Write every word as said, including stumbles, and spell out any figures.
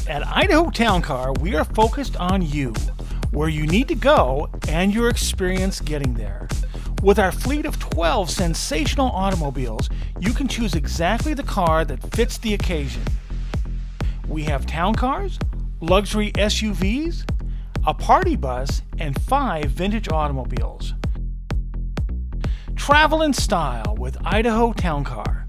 At Idaho Towncar, we are focused on you, where you need to go, and your experience getting there. With our fleet of twelve sensational automobiles, you can choose exactly the car that fits the occasion. We have town cars, luxury S U Vs, a party bus, and five vintage automobiles. Travel in style with Idaho Towncar.